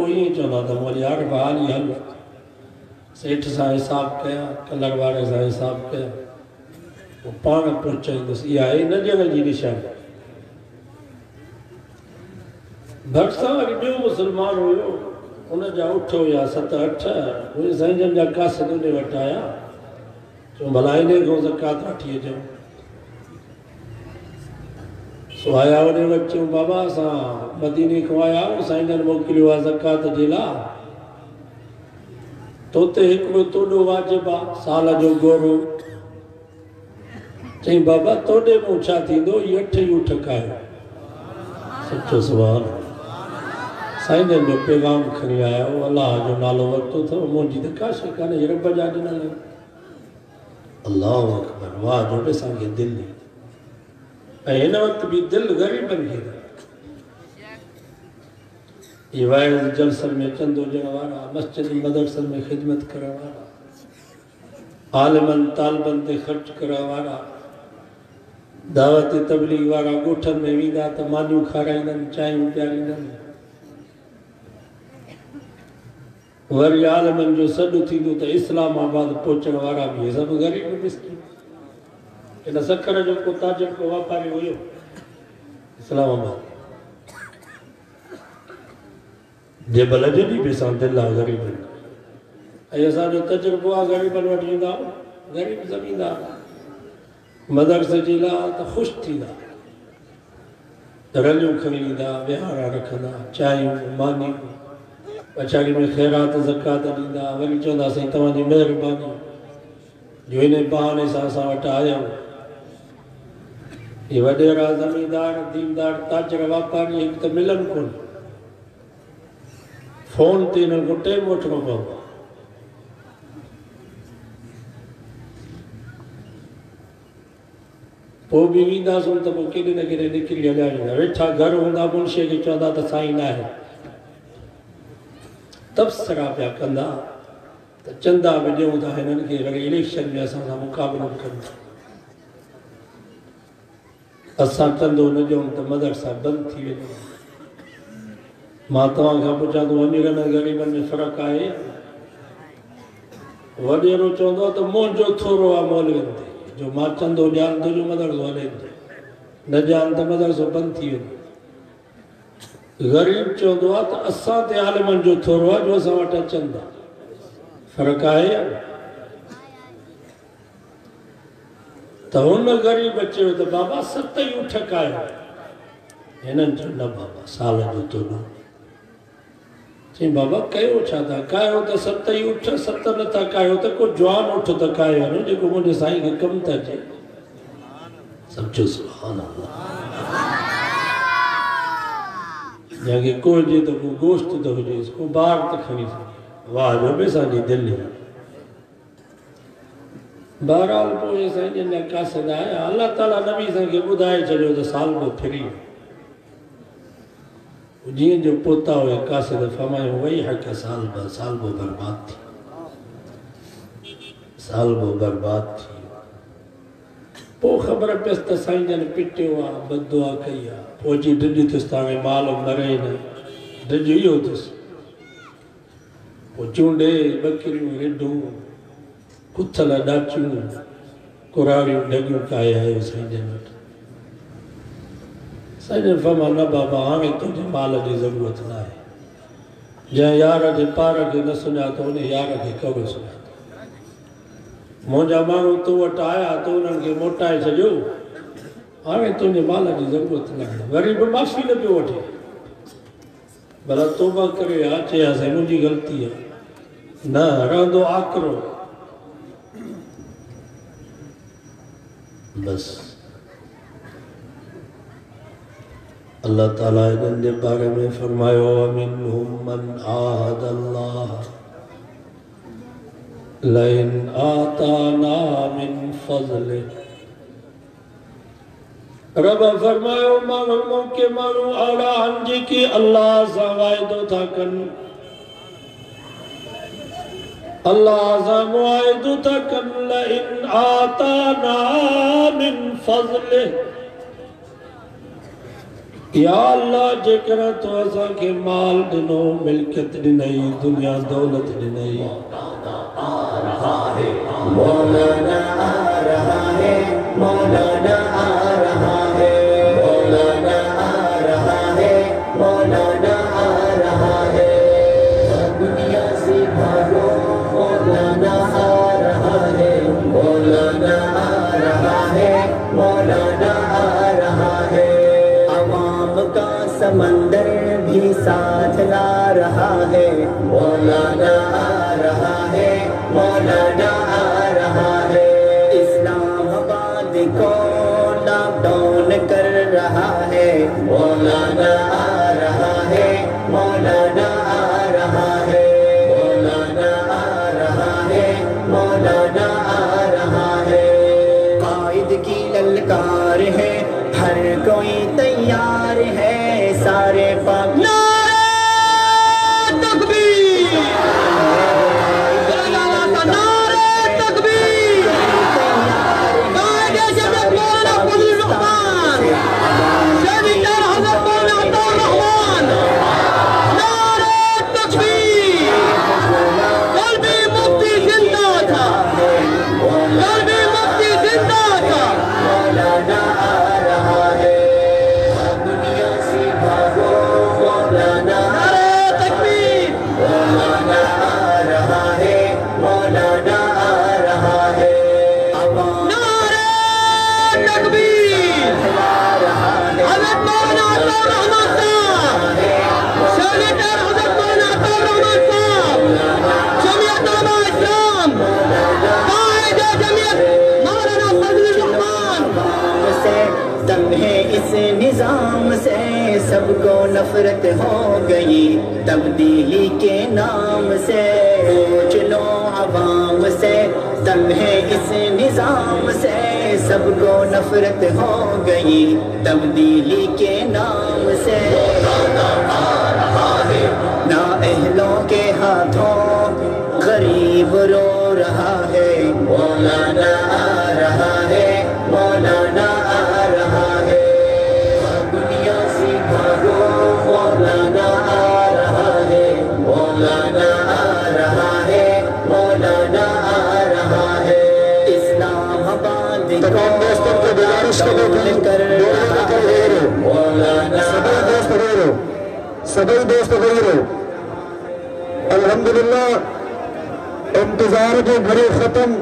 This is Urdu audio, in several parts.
ہی چلا تھا مولی عارف حالی حل سیٹھ سا حساب کیا کلر وارے سا حساب کیا وہ پانا پوچھا دس یہ آئی نہ جگہ جی نشان بھٹسا جو مسلمان ہوئے انہیں جا اٹھو یا ستہ اٹھا وہ سائیں جن جا کاسے دونے وٹایا جو بھلائی نے کو زکاة اٹھیے جو سو آیا انہیں بچوں بابا سا مدینی کو آیا سائیں جن موکلی ہوا زکاة جلا تو تے حکم توڑو واجبا سالا جو گورو چاہیں بابا توڑے موچا تھی دو یہ اٹھے یوں ٹھکائے سچو سوال سائیں جن جو پیغام کھنی آیا وہ اللہ جو نالو وقتو تھا وہ مونجی دکھا شکانے یہ رب جا جنا لے اللہ اکبر واہ جو بے سانگے دل نہیں این وقت بھی دل غریب بن گیا یہ وائز جلسل میں چندو جنوارا مسجد مدرسل میں خدمت کروارا عالماً طالباً دے خرچ کروارا دعوت تبلیغ وارا گوٹھن میں ویدہ تمانیوں کھارائنن چائیں پیارینن وری عالماً جو سڈو تھی دو تا اسلام آباد پوچھن وارا بھی سب غریب مسکین کہ سکر جو کو تاجر کو واپاری ہوئے اسلام آباد جبل اجدی بیسان دلہ غریب ایسا جو تجربہ غریب وٹی دا غریب زمیندار مدرسے جیلا تا خوش تھی دا رلیوں کھنی دا بہارا رکھنا چائیں مانی بچاری میں خیرات زکاة دیندہ ولی چوندہ سہیں تمہاری مہربانی جو انہیں بہانے ساسا وٹا آیا ہوں یہ وڈیرہ زمیندار دیندار تاجر واپاری ایک تا ملن کن فون تینن کو ٹیم اٹھنو پاؤں پو بھی ویندہ سنتا پو کلی نہ کرے نکلی علیہ ویٹھا گھر ہوندہ منشے کی چوندہ تا سائن آئے تب سرا پیا کندہ تا چندہ ویڈیو دا ہے نن کے لگے الیکشن میں اساں سا مقابلہ کرنا اساں چندو نجوم تا مدرسہ بند تھی ویڈیو ماتوان کا پوچھا تو امیرن غریبن میں فرق آئے وڈیرو چوندو تو مون جو تھورو آ مولوین تھے جو ماں چندو جان تو جو مدرسو لین تھے نہ جان تو مدرسو بند تھی ویڈیو غریب چوندو آ تو اساں تے عالمن جو تھورو آ جو اساں واٹا چندہ فرق آئے تو ان غریب بچے ہوئے تو بابا ستہ ہی اٹھک آئے انہن جو نہ بابا سالہ جو تو نہ چاہیں بابا کئے اچھا تھا کائے ہوتا ستہ ہی اٹھا ستہ نہ تھا کائے ہوتا کوئی جوان اٹھا تھا کائے ہوتا جو کو مجھے سائیں کے کم تھا جے سمجھو سبحان اللہ جہاں کہ کوئی جے تو کوئی گوشت تو ہو جے اس کو باہر تک کھنی سکتے واہ جو بے سانی دل نہیں بہرحال پوچھے سائیں جنہیں کاسد آیا اللہ تعالیٰ نبی سائیں کے بدھائے چلو تو سال کو پھری جین جو پوتا ہوئے کاسد فرمائے وہی حق سال بو برباد تھی سال بو برباد تھی پو خبر پیستا سائیں جن پٹے ہوا بد دعا کیا پوچی ڈنڈی تستانے مال و مرے نا ڈنڈی ہی ہوتس پو چونڈے بکریوں رڈوں کتھلا ڈاچوں قراریوں ڈگیوں کائے آئے سائیں جن سائیں جن فرما نہ بابا آنے تجھے مال جی ضرورت نہ ہے جہاں یارہ جے پارہ کے نہ سنیا تو انہیں یارہ کے کبھے سنیا مونجا مانو تو وٹا آیا تو انہوں کے موٹائے سجو آنے تجھے مال جی ضرورت نہ ہے غریب معافی نہ پہ وٹے بلا توبہ کرے آچے آسے مجھے غلطی ہے نہ راندو آکرو بس اللہ تعالیٰ نے بارے میں فرمایا وَمِنْهُمْ مَنْ عَاهَدَ اللَّهَ لَئِنْ آتَانَا مِنْ فَضْلِهِ رب فرمایا معلوموں کے معلوم آرہا ہنجی کی اللہ زوائدو تھا کن اللہ زوائدو تھا کن لَئِنْ آتَانَا مِنْ فَضْلِهِ یا اللہ جکرہ تو ایسا کہ مال دنو ملکت دنئی دنیا دولت دنئی مولانا آ رہا ہے مولانا آ رہا ہے مولانا آ رہا ہے مولانا آ رہا ہے دنیا سے بھاگو مولانا آ رہا ہے مولانا آ رہا ہے مولانا آ رہا ہے عوام کا سمندر بھی ساتھ لا رہا ہے مولانا آ رہا ہے مولانا آ رہا ہے اسلام آباد کو لاک ڈاؤن کر رہا ہے مولانا آ رہا ہے مولانا آ رہا ہے مولانا آ رہا ہے مولانا آ رہا ہے قائد کی للکار ہے ہر کوئی تیار ہے سارے پاک اس نظام سے سب کو نفرت ہو گئی تبدیلی کے نام سے سوچ لو عوام سے تنگ ہے اس نظام سے سب کو نفرت ہو گئی تبدیلی کے نام سے نااہلوں کے ہاتھوں غریب رو رہا ہے مولانا آ رہا ہے مولانا آ رہا ہے دنیا سے بھاگو مولانا آ رہا ہے مولانا آ رہا ہے مولانا آ رہا ہے اسلام آباد تمام دوستوں کو گزارش کر رہا ہے مولانا سبھی دوست غیرو الحمدللہ انتظار کے گھڑے ختم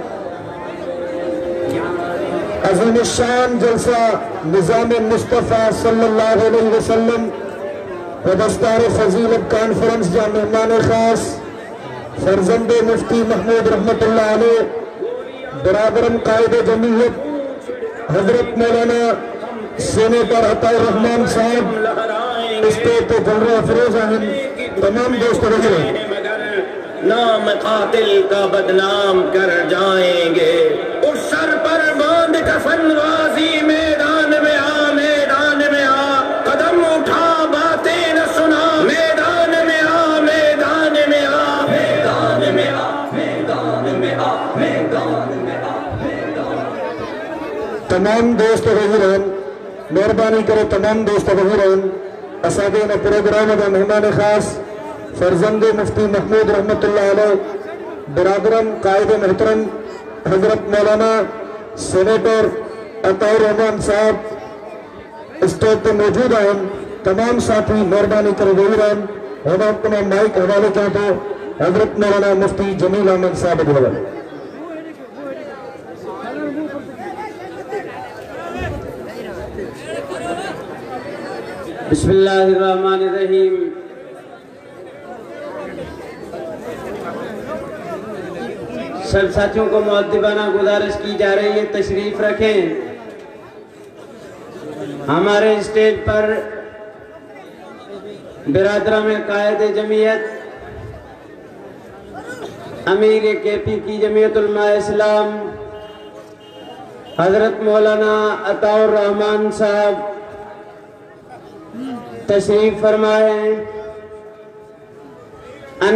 عظیم الشان جلسہ نظام مصطفیٰ صلی اللہ علیہ وسلم و دستار فضیلت کانفرنس جا مہمان خاص فرزند مفتی محمود رحمت اللہ علیہ برادرم قائد جمعیت حضرت مولانا سینیٹر عطا الرحمان صاحب اسٹیٹ پہ جلوہ افروز ہیں تمام دوست رہے نام قاتل کا بدنام کر جائیں گے اس سر پر باندھ کفن غازی میدان میں آ میدان میں آ قدم اٹھا باتیں نہ سنا میدان میں آ میدان میں آ میدان میں آ میدان میں آ میدان میں آ تمام دوست رہن مہربانی کرو تمام دوست رہن اسادین پروگرام دا مہمان خاص فرزند مفتی محمود رحمت اللہ علیہ برادرم قائد محترم حضرت مولانا سینیٹر عطا الرحمان صاحب اسٹیج پہ موجود ہیں تمام ساتھی مہربانی کرو گئی رہن ہم اپنا مائک حوالے چاہتے حضرت مولانا مفتی جمیل احمد صاحب ادھر بسم اللہ الرحمن الرحیم سب ساتھیوں کو مؤدبانہ گزارش کی جا رہی ہے تشریف رکھیں ہمارے اسٹیج پر برادران میں قائد جمعیت امیر کے پی کی جمعیت علماء اسلام حضرت مولانا عطا الرحمان صاحب تشریف فرمائے ہیں ان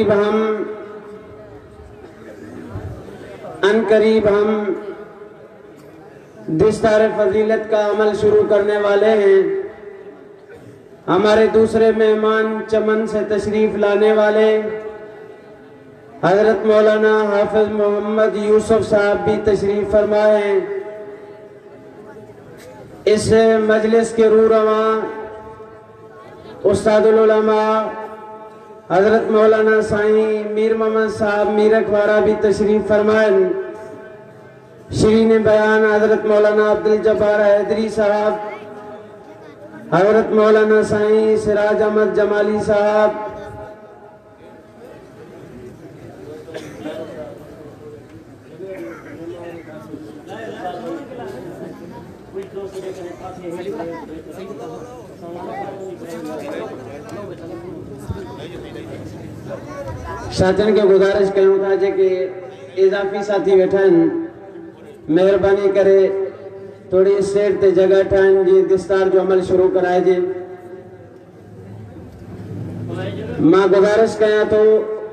قریب ہم دستار فضیلت کا عمل شروع کرنے والے ہیں ہمارے دوسرے مہمان چمن سے تشریف لانے والے حضرت مولانا حافظ محمد یوسف صاحب بھی تشریف فرمائے ہیں۔ اس مجلس کے روح رواں استاد العلماء حضرت مولانا سائیں میر محمد صاحب میرکھوارا بھی تشریف فرمائیں۔ شرین بیان حضرت مولانا عبدالجبار حیدری صاحب، حضرت مولانا سائیں سراج احمد جمالی صاحب، ساتھن کے گزارش کروں تھا جے کہ اضافی ساتھی بیٹھائیں مہربانی کرے تھوڑی سیٹ تے جگہ ٹھائیں جی دستار جو عمل شروع کرائے جی۔ ماں گزارش کیا تو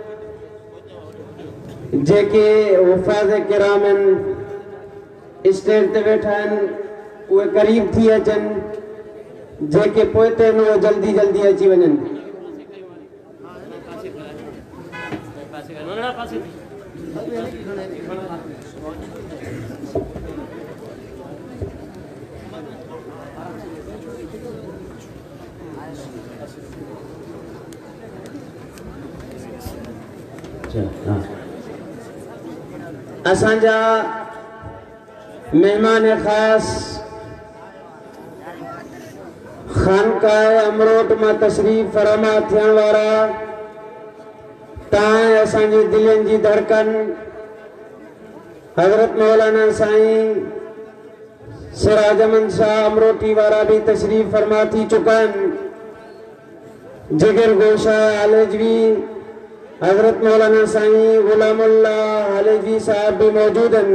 جے کہ حفاظ کرامن اسٹیٹ تے بیٹھائیں وہ قریب تھی اچن جے کہ پوئتے نو جلدی جلدی اچھی ونن۔ اسانجا مہمان خاص خانقاہ امروٹ میں تشریف فرما تھیان وارا تائیں اسانجی دلین جی دھڑکن حضرت مولانا سائیں سراج احمد شاہ امروٹی وارا بھی تشریف فرما تھی چکن۔ جگر گوشہ عالجوی حضرت مولانا سائیں غلام اللہ عالجوی صاحب بھی موجود ہیں۔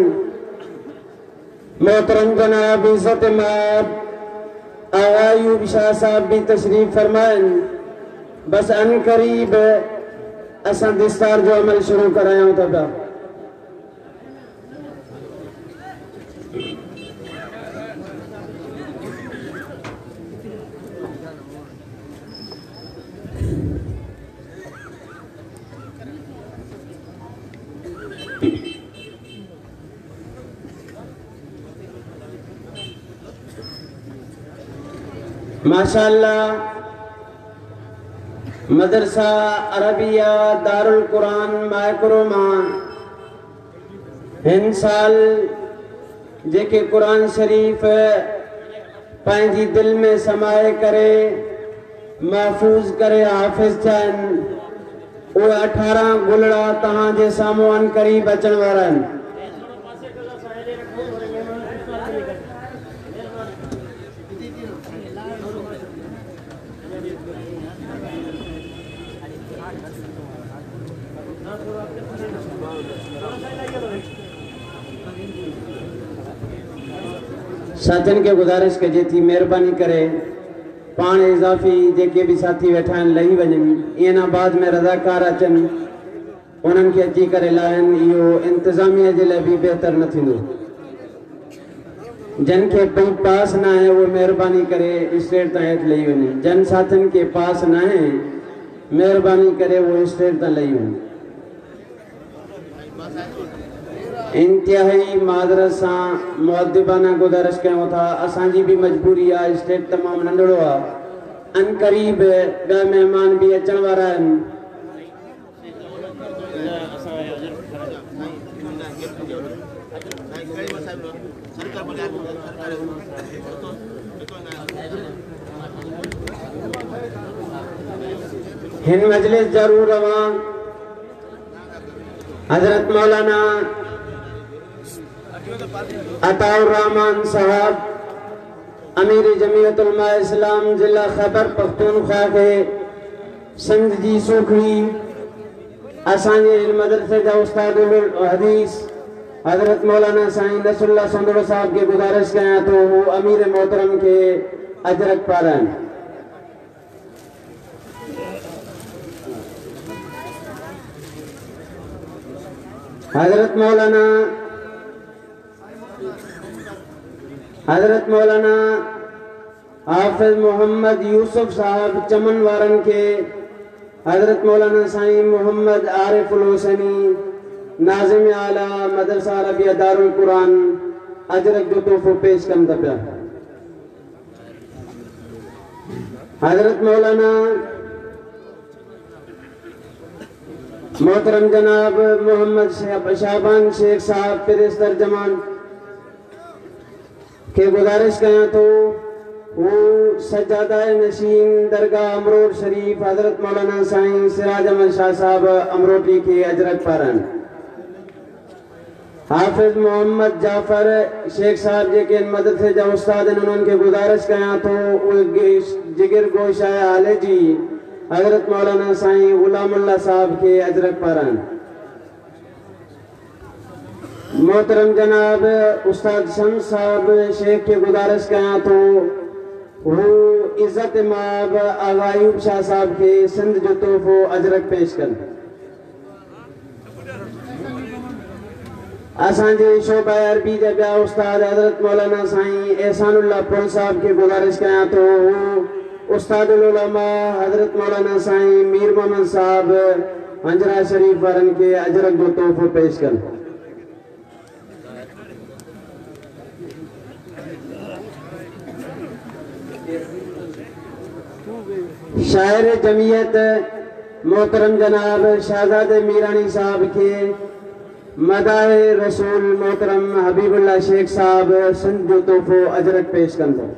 محترم جناب عزت مآب آغا ایوب شاہ صاحب بھی تشریف فرمائیں۔ بس ان قریب اساں دستار جو عمل شروع کرائے ہوتا تھا۔ ماشاءاللہ مدرسہ عربیہ دارالقرآن مائکروما ہن سال جے کہ قرآن شریف پائنجی دل میں سمائے کرے محفوظ کرے حافظ چاہن وہ 18 گلڑا تہاں جے سامو ان قریب اچن وارن۔ ساتھن کے گزارش کے جیتی مہربانی کرے پان اضافی جے کے بھی ساتھی بیٹھائن لہی ونجن اینا بعد میں رضاکار اچن انہن کے اچھی کرے لائن یہ انتظامیہ جلے بھی بہتر نہ تھی دو۔ جن کے پاس نہ ہے وہ مہربانی کرے اسٹیٹ تحت لہی ونجن۔ جن ساتھن کے پاس نہ ہے مہربانی کرے وہ اسٹیٹ تحت لہی ونجن۔ انتہائی معذرت معدبانہ گزارش کیا تھا اسانجی بھی مجبوری ہے اسٹیٹ تمام ننڈڑو ہے ان قریب بے مہمان بھی اچن وارا ہیں۔ ہن مجلس ضرور رواں حضرت مولانا عطا الرحمن صاحب امیر جمعیت علماء اسلام ضلع خیبر پختونخوا کے سندھ جی سوکھڑی اسانجے مدرسے جا استاد الحدیث حضرت مولانا سائیں نصر اللہ سندڑو صاحب کے گزارش کیا تو وہ امیر محترم کے اجرک پارن۔ حضرت مولانا حافظ محمد یوسف صاحب چمن وارن کے حضرت مولانا سائیں محمد عارف الحسینی ناظم اعلیٰ مدرسہ عربیہ دار القرآن اجرک جو تحفہ پیش کم دپیا حضرت مولانا محترم جناب محمد شعبان شیخ صاحب پریس ترجمان کے گزارش کیا تو وہ سجادہ نشین درگاہ امروٹ شریف حضرت مولانا سائیں سراج احمد شاہ صاحب امروٹی کے اجرک پارن حافظ محمد جعفر شیخ صاحب جے کے مدد سے جب استاد انہوں کے گزارش کیا تو جگر گوشہ آلے جی حضرت مولانا سائیں غلام اللہ صاحب کے اجرک پارن محترم جناب استاد شمس صاحب شیخ کے گزارش کیا تو وہ عزت ماب آغا ایوب شاہ صاحب کے سندھ جو تحفہ اجرک پیش کر آسان جی شعبہ عربی جب استاد حضرت مولانا سائیں احسان اللہ پول صاحب کے گزارش کیا تو وہ استاد العلماء حضرت مولانا سائیں میر محمد صاحب انجرہ شریف ورن کے اجرک جو تحفہ پیش کر شاعر جمعیت محترم جناب شہزاد میرانی صاحب کے مداح رسول محترم حبیب اللہ شیخ صاحب سندھ جو تحفہ اجرک پیش کر دو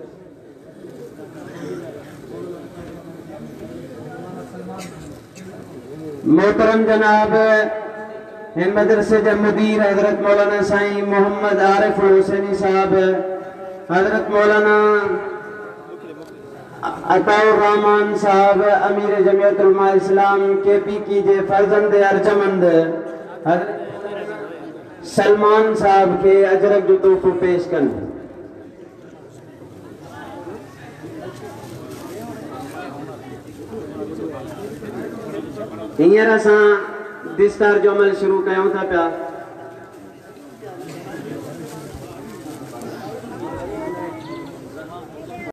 محترم جناب ہند مدرسے مدیر حضرت مولانا سائیں محمد عارف الحسینی صاحب حضرت مولانا عطا الرحمن صاحب امیر جمعیت علماء اسلام کے پی کی جے فرزند ارجمند سلمان صاحب کے اجرک جو تحفہ پیش کن ہیر اساں دستار جو عمل شروع کیوں تھا پیا